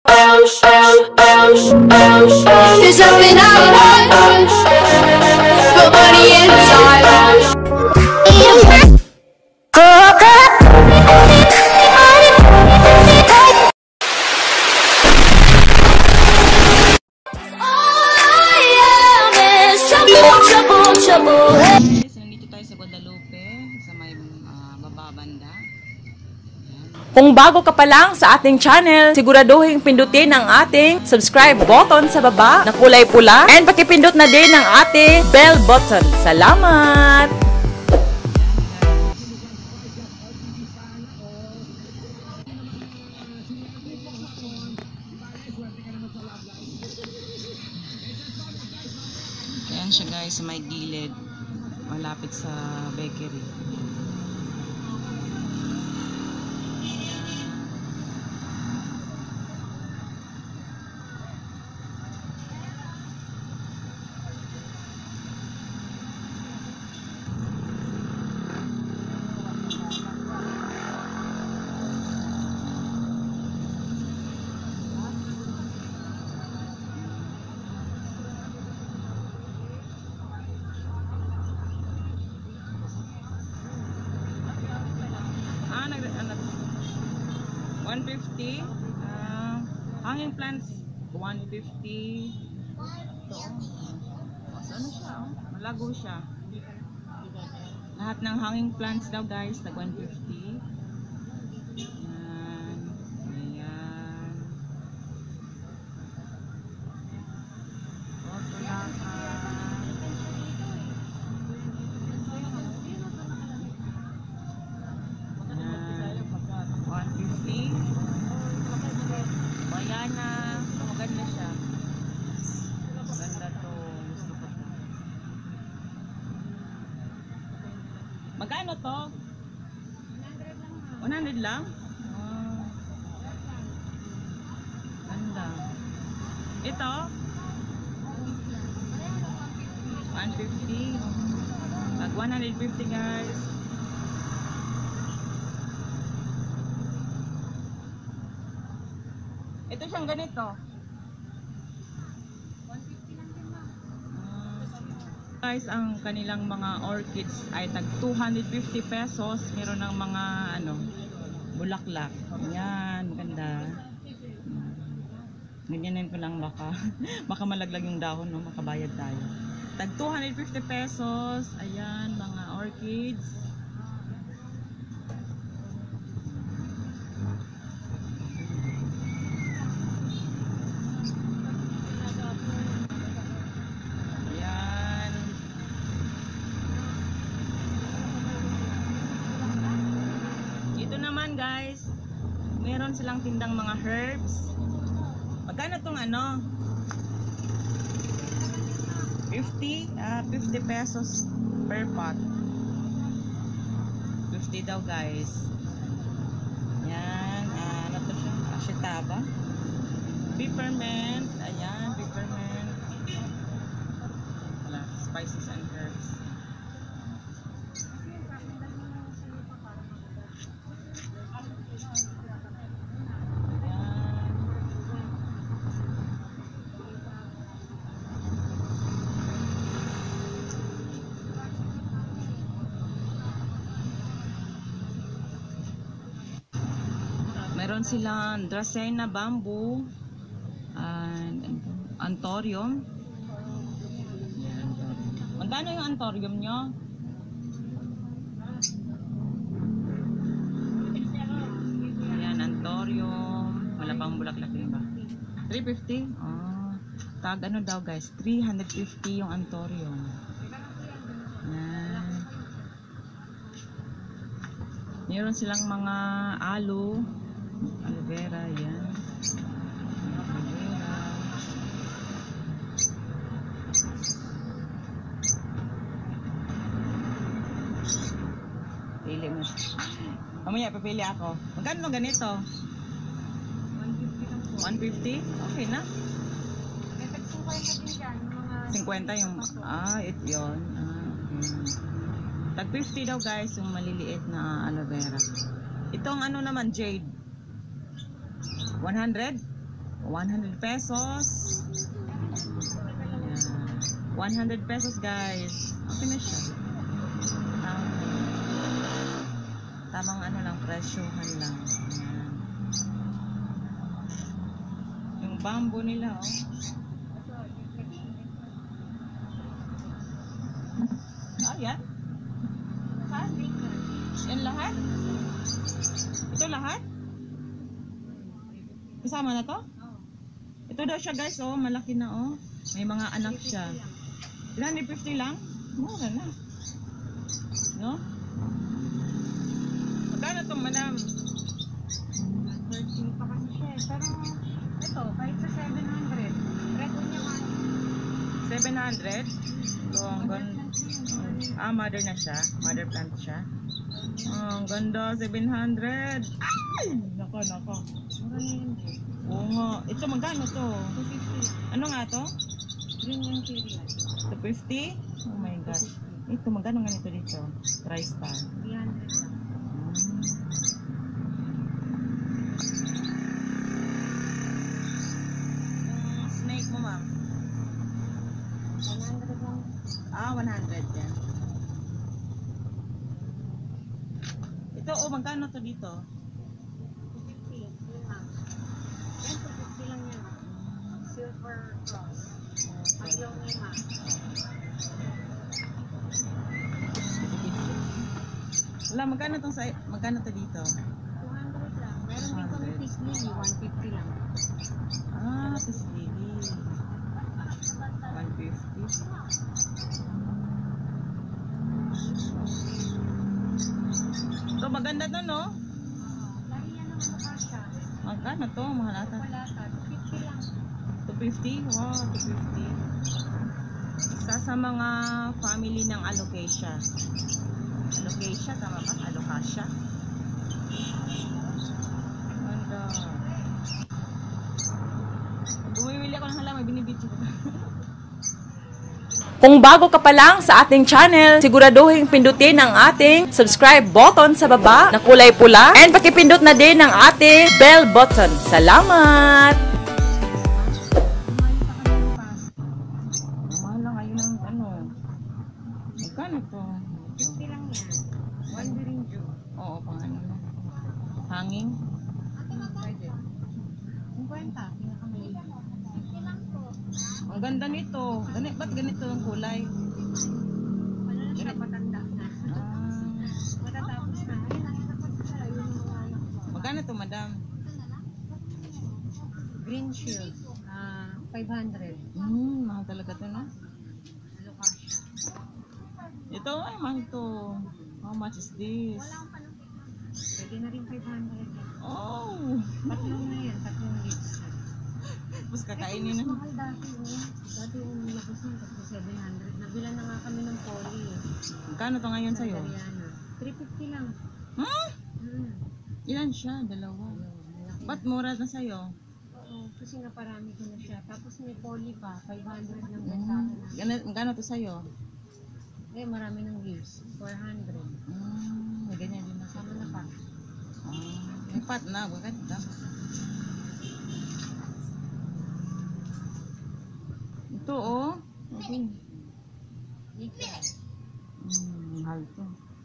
There's something I want, but money inside. Nandito tayo sa Guadalupe, sa may bababanda. Kung bago ka pa lang sa ating channel, siguraduhin pindutin ang ating subscribe button sa baba na kulay pula and pakipindot na din ang ating bell button. Salamat! Ayan siya guys, sa may gilid, malapit sa bakery. $150. Hanging plants, $150. Ano siya? Malago siya. Lahat ng hanging plants daw guys, tag $150. Ayan. Bayana, maganda siya. Maganda to. Gusto ko to. Magkano to? 100 lang? Oh. Ganda. Ito? 150. Pag 150 guys. Ito siyang ganito. 150 lang din ma. Guys, ang kanilang mga orchids ay tag 250 pesos. Meron ng mga bulaklak. Yan, ganda. Ganyanin ko lang baka malaglag yung dahon, no? Makabayad tayo. Tag 250 pesos. Ayan, mga orchids. Guys, meron silang tindang mga herbs. Magkano tong 50 pesos per pot. 50 daw guys. Yan, ano to siya? Ashitaba. Peppermint, ayan, peppermint. Wala, spices and herbs. Meron silang Dracaena bamboo and anthurium. Magkano yung anthurium nyo? Ayan, anthurium. Wala pang bulaklak din ba? 350? Oh, tag daw guys, 350 yung anthurium. Ayan. Meron silang mga aloe vera, yan. Aloe vera. Pili mo. Mamaya, papili ako. Magkano ganito? 150? Okay na. 50 yung, ito yun. Tag 50 daw guys, yung maliliit na aloe vera. Itong naman, jade. 100? 100 pesos. Ayan. 100 pesos guys. Okay na siya. Tamang ano lang, presyohan lang. Ayan. Yung bamboo nila, oh. Ah, yan? Yan lahat? Ito lahat? Kasama na to? Ito daw siya guys, oh. Malaki na, oh. May mga anak siya. 350 lang? Mura na. No? Magkano to, madam? 13 pa kasi siya. Pero ito, kahit sa 700. Record niya man. 700? Ito, ang ganda. Ah, mother na siya. Mother plant siya. Oh, ang ganda, 700. Ay! Nako. Mura na yun. Oo nga. Ito, magkano to? 250. Ano nga to? Green yung cherry. 250? Oh my gosh. Ito, magkano nga nito dito? TriStar. 300 lang. Yung snake mo, ma'am? 100 lang. Ah, 100 yan. Ito, oh, magkano to dito? 250. Yun lang. Yan, 250 lang yan. Silver cross. Ayaw ni ma. Wala, magkano to dito? 200 lang. Meron din kami fish lily. 150 lang. Ah, this lily. 150. Ito, maganda to, no? Lagi yan naman mukha siya. Magkano to? Mahal ata. Wala ka. 250 lang. 250? Wow, 250. Isa sa mga family ng alocasia. Alocasia, tama ba? Alocasia. Ganda. Bumibili ako ng halaman, binibidyo ko. Kung bago ka pa lang sa ating channel, siguraduhin pindutin ang ating subscribe button sa baba na kulay pula and pakipindot na din ang ating bell button. Salamat! Mahal lang ngayon ng ano. Magkano to? 50 lang yan. One green Jew. Oo, pang ano na. Hanging. Pwede. 50. Pinakamaliit. Ang ganda nito. Ba't ganito ang kulay? Ano na siya? Matanda na. Ah, Matatapos na. Ayun, nakita ko siya. Yun yung mga anak ko. magkano to, madam? Green shield. 500. Mahal talaga to, no? Ano ka siya? Ito, ay, mahal to. How much is this? Pwede na rin 500. Oh! Tatlong na yan. Tatlong gifts. Tapos Ito kakainin mas na. mahal dati. Dati yung labas ng 700. Nabila na nga kami ng poly. Magkano to ngayon sa'yo? Ariana. 350 lang. Hmm? Hmm. Ilan siya? Dalawa. Malaki. Ba't mura na sa'yo? Oo, kasi naparami ko na siya. Tapos may poly pa. 500 ng bentahan na. Magkano to sa'yo? Eh, marami ng gifts. 400. May ganyan din na. Sama na pa. May pat na. Maganda. Ito, oh. Okay. Ika. Mahal to.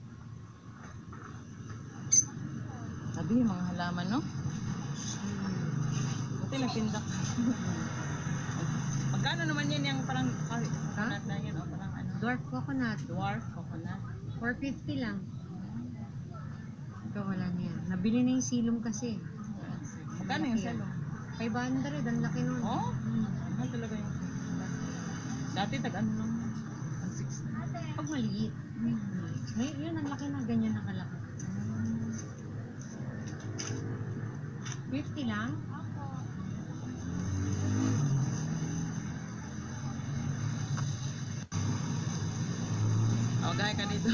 Sabi, mga halaman, no? Buti nagtindak. Magkano naman yan yung parang coconut na yan, o parang ano? Dwarf coconut. Dwarf coconut. 450 lang. Ito wala niya. Nabili na yung silong kasi. Magkano yung salo? 500. Ang laki nun. Oh? Mahal talaga yung salo. Dati tag-ano lang. Ang 6. Pag maliit. Ngayon, yun ang laki na. Ganyan na kalaki. 50 lang? Oh, gaya ka dito.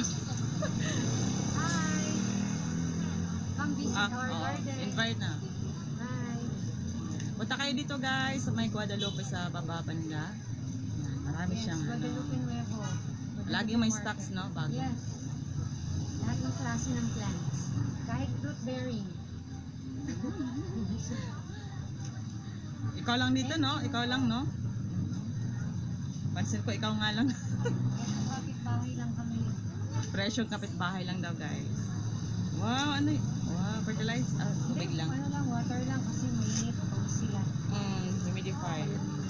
Hi! Come visit our Oh, garden. invite na. Hi! Punta kayo dito guys sa may Guadalupe sa Baba Banda. Yan, marami Yes, siyang ano. Guadalupe Nuevo. Laging may Market. stocks, no? Bago. Yes. Lahat ng klase ng plants. Kahit fruit bearing. Ikaw lang dito, no? Ikaw lang, no? Pansin ko, ikaw nga lang. Kapit-bahay lang kami. Presyong kapitbahay lang daw, guys. Wow, ano yun? Wow, fertilize. Ah, tubig lang. Ano lang, water lang kasi mainit. Pag sila. Humidified.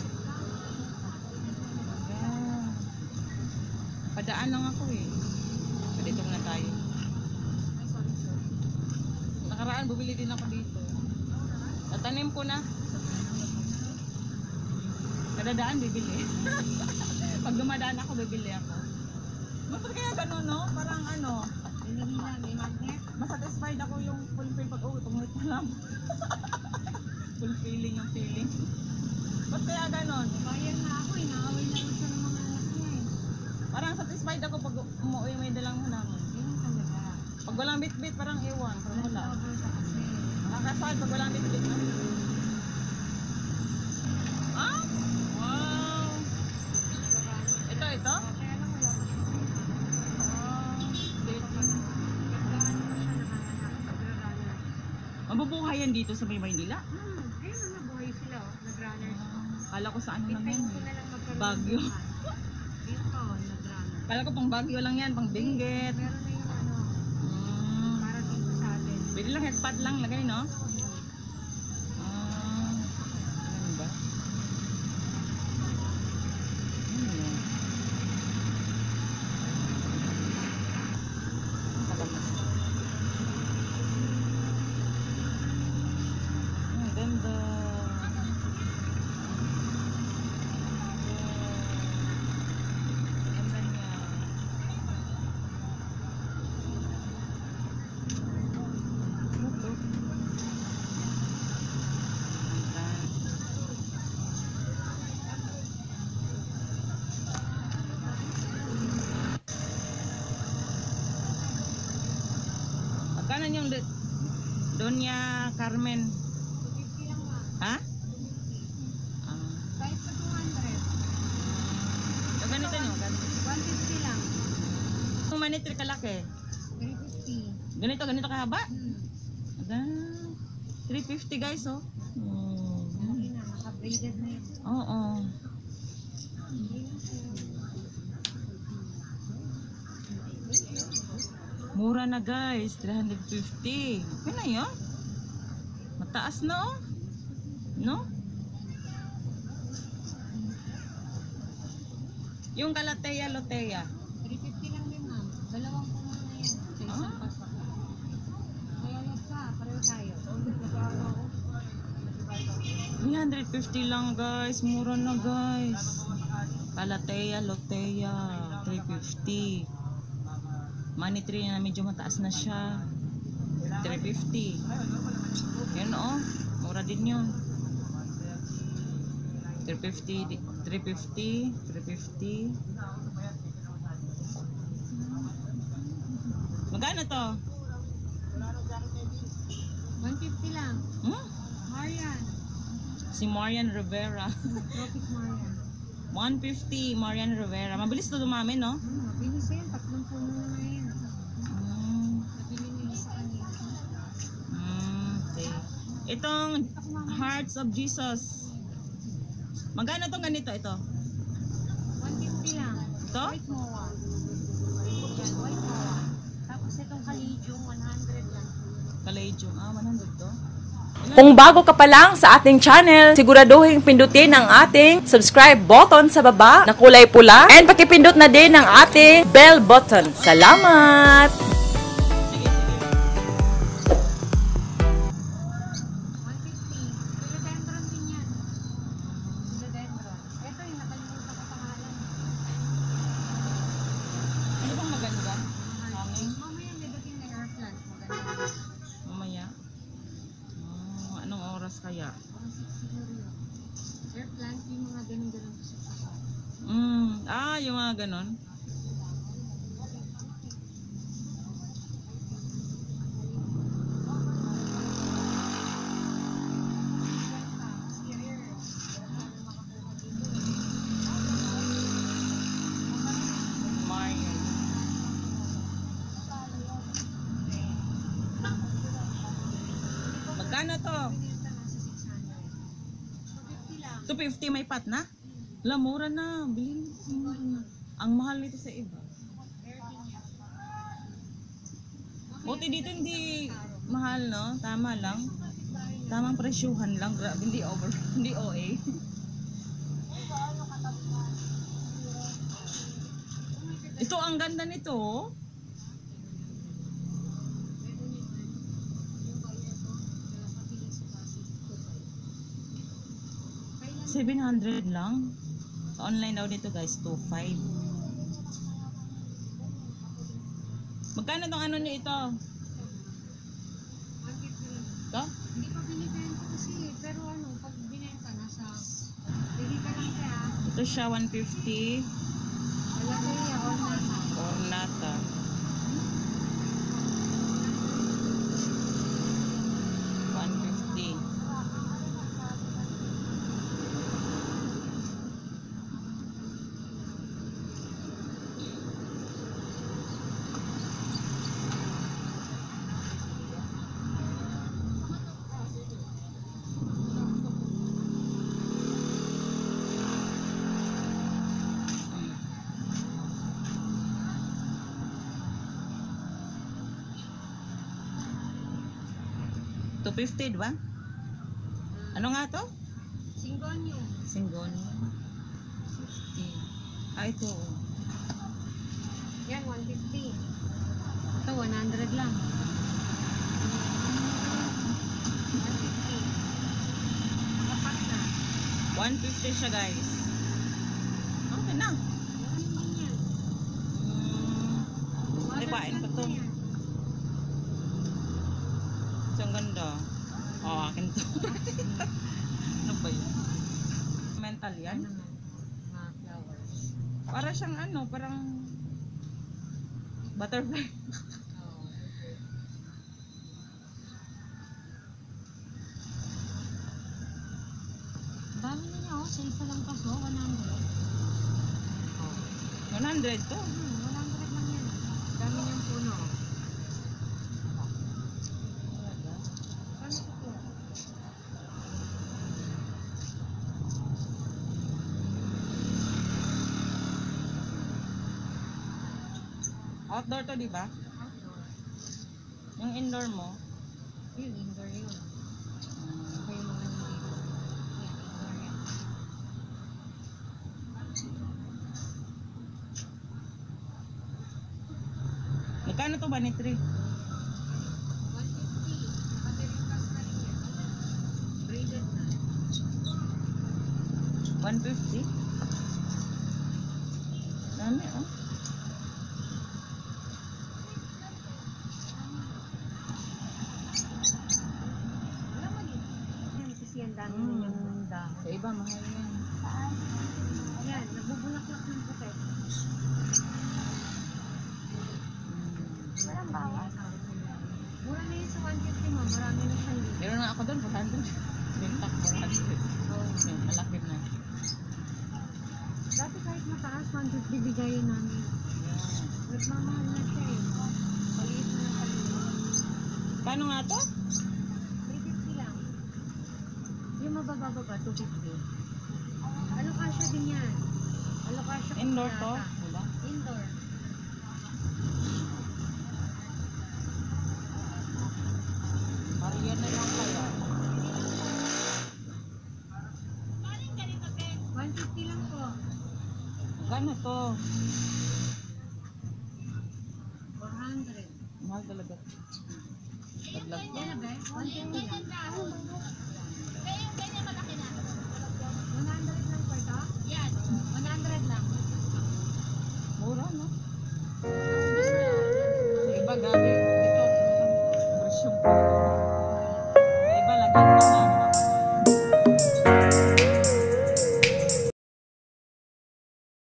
Yeah. Padaan lang ako eh. Dito muna tayo. Ay, sorry. Nakaraan, bumili din ako dito. Tatanim ko na. Kada daan, bibili. Pag dumadaan ako, bibili ako. Bakit kaya ganun, no? Parang ano, Hinihila, may magnet. masatisfied ako yung fulfill pag tumulit na lang. Fulfilling yung feeling. Ba't kaya ganon? Bayan na ako, inaaway na rin siya ng mga anak niya eh. Parang satisfied ako pag umuwi may dalang halaman. Ganun talaga. Pag walang bit-bit, parang ewan. Parang wala. Lover siya kasi. Nakakasal pag walang bit-bit, no? Ah? Wow! Ito? Kaya lang wala pa siya. Nagdaan mo siya nakahanap. Nagrarunner. Mabubuhayan dito sa may Maynila. Ayun na, nabuhay sila oh. Nagrunner siya. Kala ko sa ano lang Hintayin yan. ko na lang magkaroon Bagyo. ng buwan. Dito, nagrunner. Kala ko pang Bagyo lang yan, pang Benguet. Meron na yung ano, para dito sa atin. Pwede lang headpad lang lagay, no? Ano ba? Ang ganda. Ang ganda niya. Magkano yung Doña Carmen? 250 lang ma. Ha? 250. Ah. Kahit sa 200. So, ganito nyo. 150 lang. Kung manitri kalaki. 350. Ganito kahaba? Hmm. Aga. 350 guys, oh. Okay na, naka-braided na yun. Oo. Mura na guys, 350. Okay na yun. Mataas na oh. No? Yung Galatea Lotea. 350 lang din ma'am. Dalawang puno na yan. Sa isang paso. Kaya lang ka, pareho tayo. 350 lang guys. Mura na guys. Galatea Lotea. 350. Money tree na medyo mataas na siya. 350. Yan oh. Mura din yun. 350. 350. 350. Magkano to? 150 lang. Hmm? Marian. Si Marian Rivera. Tropic Marian. 150 Marian Rivera. Mabilis to dumami, no? Mabilis yan. 3 puno na ngayon. Nabili nila sa kanila. Okay. Itong Hearts of Jesus. Magkano tong ganito? Ito? 150 lang. Ito? White moa. Yan, white moa. Tapos itong kalidyong 100 lang. Kalejong. 100 to? Kung bago ka pa lang sa ating channel, siguraduhin pindutin ang ating subscribe button sa baba na kulay pula and pakipindot na din ang ating bell button. Salamat! Sige, sige. 150. Philodendron din yan. Philodendron. Ito yung nakalimutan ko pangalan. Ano bang maganda? Hangin? Mamaya may dating na air plant. Maganda. Mamaya. Anong oras kaya? Parang 6 siguro yun. Air plant yung mga ganun-ganun sa sasa. Yung mga ganon. Marian. Magkano to? Binenta nasa 600. 250 may pat na? Mura na. Bilhin mo. Ang mahal nito sa iba. Buti dito hindi mahal, no? Tama lang. Tamang presyuhan lang. Grabe, hindi over. Hindi OA. Ito, ang ganda nito. Oh. $700 lang. Sa online daw dito guys, 2.5. Magkano tong ano niyo ito? 150. Ito? Hindi pa binibenta kasi, pero ano, pag binenta, nasa, bili ka lang kaya, Ito siya, 150. wala kaya, or nasa. Ornata. $150. $250, diba? Ano nga to? Singgonyo. Singgonyo. 60. Ah, ito. Yan, 150. Ito, 100 lang. 150. Nakapak na. 150 siya, guys. Okay na. Ano din yan? Hindi, pain pa to. Yan. So, ang ganda. Oh, akin to. Ano ba yun? Mental yan? Ano naman? Mga flowers. Para siyang ano, parang butterfly. Oo. Dami na niya, oh. Sa isa lang kaso, 100. 100 to. 100 lang yan. Dami niyang puno. Ano ito po? Outdoor to, di ba? Outdoor. Yung indoor mo. Yun, indoor yun. Ito yung mga nandito. Yan, indoor yan. Magkano to ba ni 3? 150. Nakatirintas na rin yan. Braided na. 150? Dami, oh. Wala mo din. Yan, kasi ang dami ninyang dahon. Sa iba, mahal yan. Ayan, nagbubulaklak ng puti. Walang bawas. Mura na yun sa 150 mo. Marami na siyang dito. Meron na ako doon, 400. Bintak 400. Okay, malaki na. Dati kahit mataas, 150 bigayin namin. Yan. Nagmamahal na siya eh. Paliit na ng paliit. Paano nga to? 350 lang. Yung mabababa, 250. Alokasya din yan. Alokasya ko Indoor to? yata. Diba? Indoor. Marian na lang kaya. 150 lang po. Gano to? 400. Mahal talaga. Taglag Yan na ba? 150 lang. 100 lang po ito? Yan. 100 lang. Mura, no? Sa iba, gabi. Dito, version pa.